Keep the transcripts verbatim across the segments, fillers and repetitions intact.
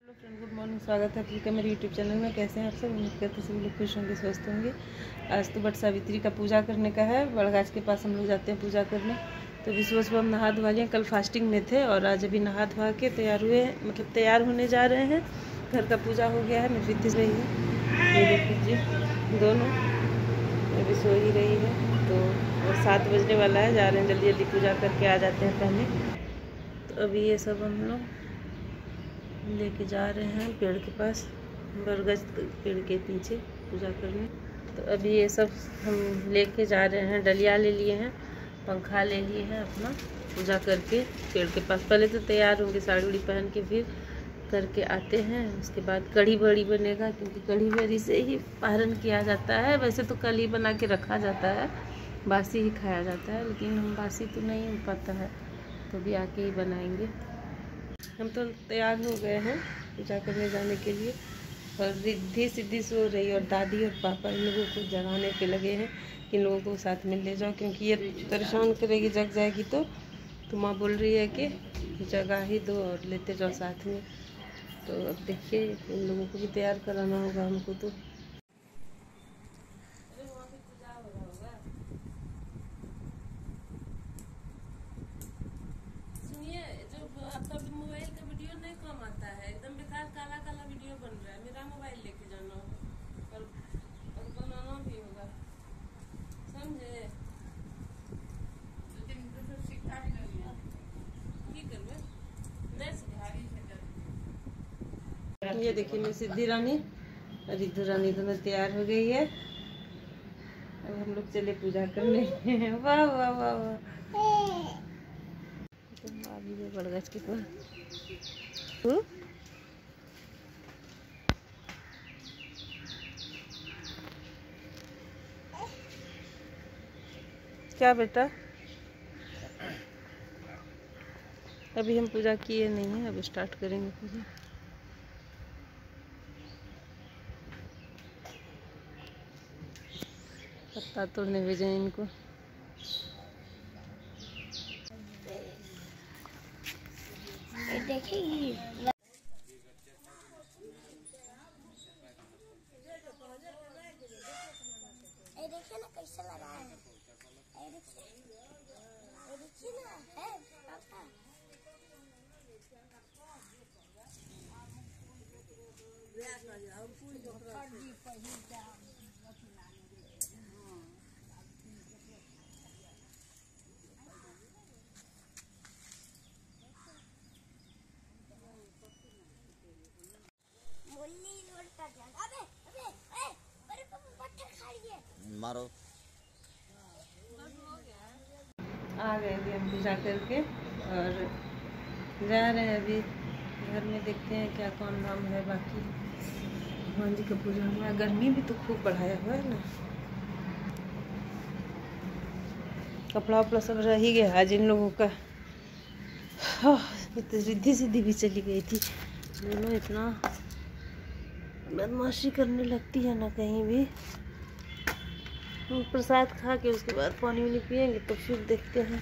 Hello friend, good morning. स्वागत है आपका मेरे यूट्यूब चैनल में। कैसे हैं आप सब? उम्मीद करते हैं सभी लोग खुश होंगे, स्वस्थ होंगे। आज तो बट सावित्री का पूजा करने का है। बड़गाछ के पास हम लोग जाते हैं पूजा करने। तो अभी सुबह सुबह हम नहा धोवा लिए। कल फास्टिंग में थे और आज अभी नहा धोवा के तैयार हुए हैं, मतलब तैयार होने जा रहे हैं। घर का पूजा हो गया है। मेरी रिद्धि रही है, ये देख लीजिए दोनों अभी सो ही रही है। तो सात बजने वाला है, जा रहे हैं जल्दी जल्दी पूजा करके आ जाते हैं पहले। तो अभी ये सब हम लोग लेके जा रहे हैं पेड़ के पास, बरगद पेड़ के पीछे पूजा करने। तो अभी ये सब हम लेके जा रहे हैं। डलिया ले लिए हैं, पंखा ले लिए हैं अपना, पूजा करके पेड़ के पास। पहले तो तैयार होंगे साड़ी उड़ी पहन के, फिर करके आते हैं। उसके बाद कढ़ी बड़ी बनेगा, क्योंकि कढ़ी बड़ी से ही पारण किया जाता है। वैसे तो कल ही बना के रखा जाता है, बासी ही खाया जाता है, लेकिन हम बासी तो नहीं हो पाता है, तो भी आके ही बनाएंगे। हम तो तैयार हो गए हैं पूजा करने जाने के लिए। और रिद्धि सिद्धि सो रही और दादी और पापा इन लोगों को जगाने पे लगे हैं कि इन लोगों को साथ में ले जाओ, क्योंकि ये परेशान करेगी, जग जाएगी। तो तो माँ बोल रही है कि जगा ही दो और लेते जाओ साथ में। तो अब देखिए, इन लोगों को भी तैयार कराना होगा हमको। तो ये देखिए, मैं सिद्धि रानी और रिद्धू रानी दोनों तैयार हो गई है। अब हम लोग चले पूजा करने। वाह वाह वाह वाह। अभी भी बड़गछ के पास। क्या बेटा? अभी हम पूजा किए नहीं है, अब स्टार्ट करेंगे पूजा। पत्ता तोड़ने भेजे इनको। देखिए ना कैसा लगा है, देखिए ना है पापा। मारो। आ गए अभी हम पूजा करके और जा रहे हैं अभी घर में। देखते हैं क्या कौन नाम है। बाकी भगवान जी का पूजा हुआ। गर्मी भी तो खूब बढ़ाया हुआ है ना। कपड़ा उपड़ा सब रह ही गया आज इन लोगों का। तो रिद्धि सिद्धि भी चली गई थी। दोनों इतना बदमाशी करने लगती है ना कहीं भी। हम प्रसाद खा के उसके बाद पानी वानी पियेंगे, तो फिर देखते हैं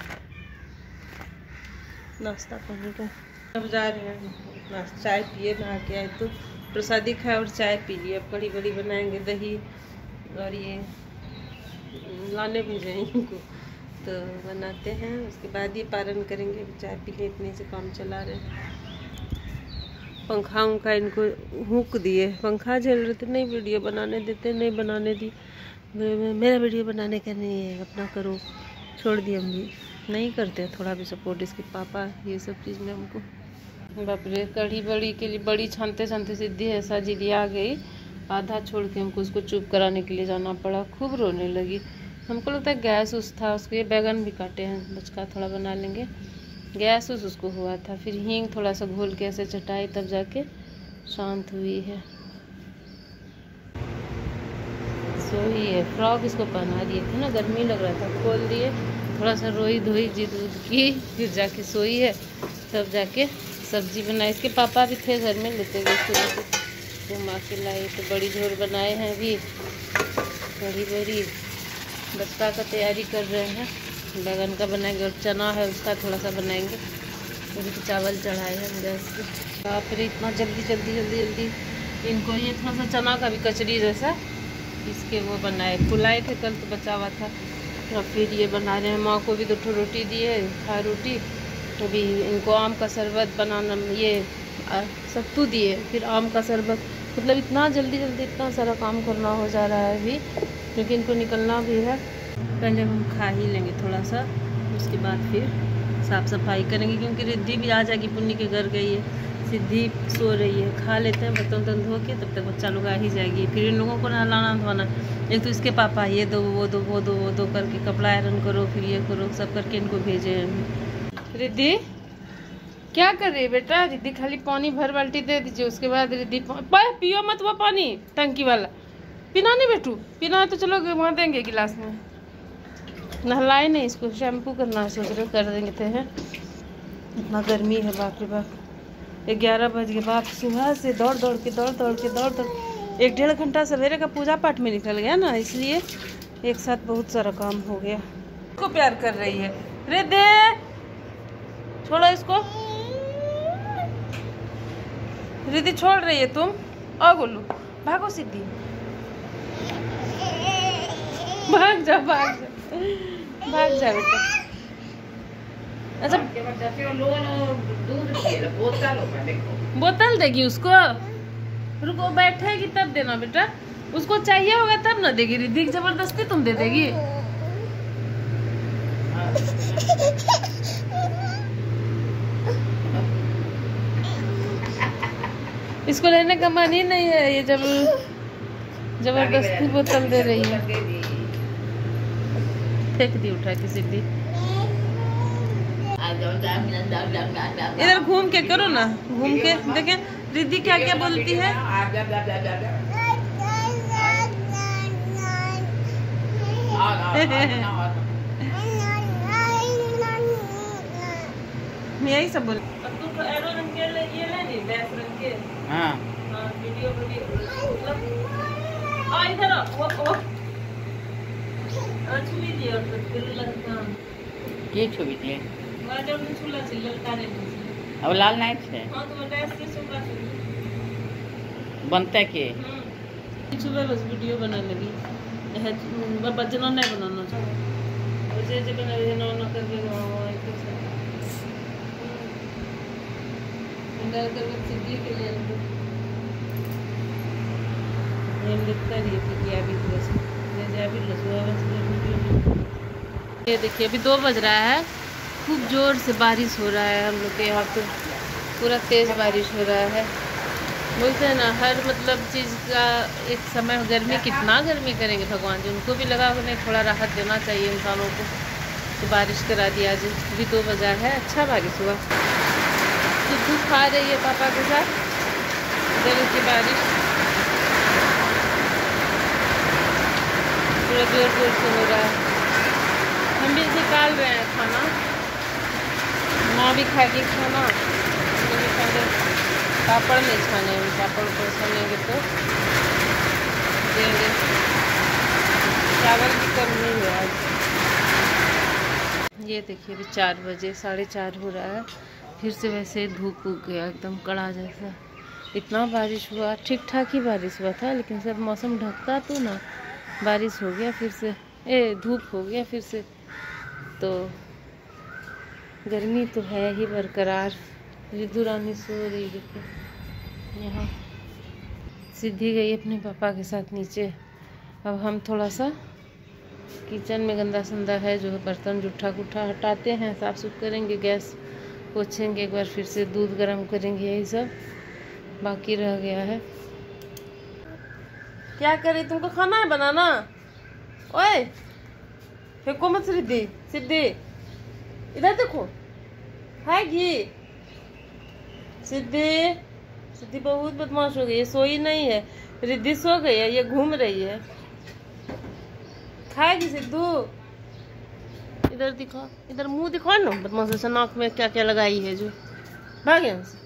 नाश्ता पानी का। अब जा रहे हैं नाश्ता, चाय पिए, नहा के आए तो प्रसादी खाए और चाय पी लिए। अब कढ़ी बड़ी बनाएंगे, दही और ये लाने भेजे इनको, तो बनाते हैं। उसके बाद ये पारण करेंगे। चाय पी लिए, इतने से काम चला रहे हैं। पंखा उंखा इनको हुक दिए, पंखा झेल रहे थे, नहीं वीडियो बनाने देते, नहीं बनाने दी। मेरा वीडियो बनाने का नहीं है, अपना करो, छोड़ दिए। हम भी नहीं करते थोड़ा भी सपोर्ट इसके पापा ये सब चीज़ में हमको। बाप रे, कढ़ी बड़ी के लिए बड़ी छानते छानते सिद्धि ऐसा जिदी आ गई, आधा छोड़ के हमको उसको चुप कराने के लिए जाना पड़ा। खूब रोने लगी। हमको लगता है गैस उस था उसको। ये बैगन भी काटे हैं, बचका थोड़ा बना लेंगे। गैस उस उसको हुआ था, फिर हींग थोड़ा सा घोल के ऐसे चटाई, तब जाके शांत हुई है। सोई है। फ्रॉक इसको पहना दिए थे ना, गर्मी लग रहा था, खोल दिए। थोड़ा सा रोई धोई जिद उद की, फिर जाके सोई है। तब जाके सब्जी बनाई। इसके पापा भी थे घर में, लेते गए सुबह से घुमा के लाए। तो बड़ी झोल बनाए हैं अभी, बड़ी बड़ी। बचका का तैयारी कर रहे हैं, बैगन का बनाएंगे और चना है उसका थोड़ा सा बनाएंगे। फिर चावल चढ़ाए हैं गैस पे। फिर इतना जल्दी जल्दी जल्दी जल्दी इनको ये थोड़ा सा चना का भी कचरी जैसा इसके वो बनाए, फुलाए थे कल तो बचा हुआ था, और फिर ये बना रहे हैं। माँ को भी दो ठो रोटी दिए, खा रोटी। अभी इनको आम का शरबत बनाना, ये सत्तू दिए, फिर आम का शरबत। मतलब इतना जल्दी जल्दी इतना सारा काम करना हो जा रहा है अभी, क्योंकि इनको निकलना भी है। पहले हम खा ही लेंगे थोड़ा सा, उसके बाद फिर साफ़ सफाई करेंगे, क्योंकि रिद्धि भी आ जाएगी, पुन्नी के घर गई है, सिद्धि सो रही है। खा लेते हैं बर्तन वर्तन धो के, तब तक बच्चा लोग आ ही जाएगी। फिर इन लोगों को नहलाना धोना, एक तो इसके पापा ये दो वो दो वो दो वो दो करके कपड़ा आयरन करो, फिर ये करो, सब करके इनको भेजे। रिद्धि क्या कर रही है बेटा? रिद्धि खाली पानी भर बाल्टी दे दीजिए, उसके बाद रिद्धि पियो मत वो पानी टंकी वाला, पीना नहीं बेटू, पीना है तो चलो वहाँ देंगे गिलास में। नहलाए नहीं इसको, शैम्पू करना है, सोच रहे कर देंगे थे हैं। इतना गर्मी है बाप रे बाप। ग्यारह बज गए बाप, सुबह से दौड़ दौड़ के दौड़ दौड़ के दौड़ दौड़ एक डेढ़ घंटा सवेरे का पूजा पाठ में निकल गया ना, इसलिए एक साथ बहुत सारा काम हो गया। इसको प्यार कर रही है रिद्धि, छोड़ो इसको। रिद्धि छोड़ रही है तुम, और बोलो भागो सिद्धि, भाग जा भाग जा भाग जा बेटा। अच्छा बोतल देगी उसको, रुको बैठेगी तब देना बेटा, उसको चाहिए होगा तब ना देगी। रिद्धि जबरदस्ती तुम दे देगी? इसको लेने का मन ही नहीं है, ये जब जबरदस्ती बोतल दे रही है। फेंक दी उठा के सिद्धि। इधर घूम के करो ना, घूम के देखें रिद्धि क्या क्या बोलती है। मैं यही सब बोल। हाँ वीडियो इधर छुई दिए और फिर लगता के छुई दिए अब लाल नहीं थे बनता के सुबह बस वीडियो बना लगी, बजना नहीं बनाना चाहिए, जे बना ना ना करके अंदर कर सिद्धि के लिए लिखता रही थी कि अभी ये देखिए अभी दो बज रहा है, खूब जोर से बारिश हो रहा है हम लोग के यहाँ तो, पूरा तेज़ बारिश हो रहा है। बोलते हैं ना हर मतलब चीज़ का एक समय, गर्मी कितना गर्मी करेंगे भगवान जी, उनको भी लगा उन्हें थोड़ा राहत देना चाहिए इंसानों को। तो बारिश करा दिया आज, अभी दो बजा है, अच्छा बारिश हुआ। सिद्धू खा रही है पापा के साथ, इधर की बारिश पूरा जोर जोर से हो रहा है। हम भी निकाल रहे हैं खाना, माँ भी खाएगी खाना, पापड़ नहीं छाने, पापड़ को छानेंगे तो देंगे। चावल की कम नहीं है आज। ये देखिए अभी चार बजे साढ़े चार हो रहा है, फिर से वैसे धूप उग गया एकदम कड़ा जैसा। इतना बारिश हुआ, ठीक ठाक ही बारिश हुआ था, लेकिन सब मौसम ढकता तो ना बारिश हो गया फिर से, ए धूप हो गया फिर से। तो गर्मी तो है ही बरकरार। रिद्धि रानी सो रही देखो यहाँ, सिद्धि गई अपने पापा के साथ नीचे। अब हम थोड़ा सा किचन में गंदा संदा है जो बर्तन जूठा गुठा हटाते हैं, साफ सुफ करेंगे, गैस पोछेंगे, एक बार फिर से दूध गर्म करेंगे, यही सब बाकी रह गया है। क्या करे, तुमको खाना है बनाना? ओए फेंको मत रिद्धि, सिद्धि इधर देखो, है घी। सिद्धि सिद्धि बहुत बदमाश हो गई, ये सोई नहीं है। रिद्धि सो गई है, ये घूम रही है। खाएगी सिद्धू? इधर दिखा, इधर मुंह दिखाओ ना, बदमाश से नाक में क्या क्या लगाई है जो। भाग यहाँ से।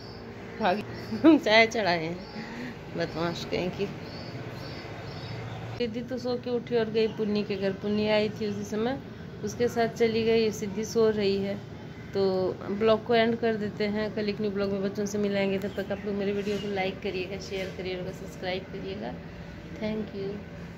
भागी चाय चढ़ाए हैं, बदमाश कहीं की। सिद्धि तो सो के उठी और गई पुन्नी के घर। पुन्नी आई थी उसी समय, उसके साथ चली गई। सिद्धि सो रही है। तो ब्लॉग को एंड कर देते हैं। कल एक न्यू ब्लॉग में बच्चों से मिलाएंगे। तब तक आप लोग मेरे वीडियो को लाइक करिएगा, शेयर करिएगा, सब्सक्राइब करिएगा। Thank you.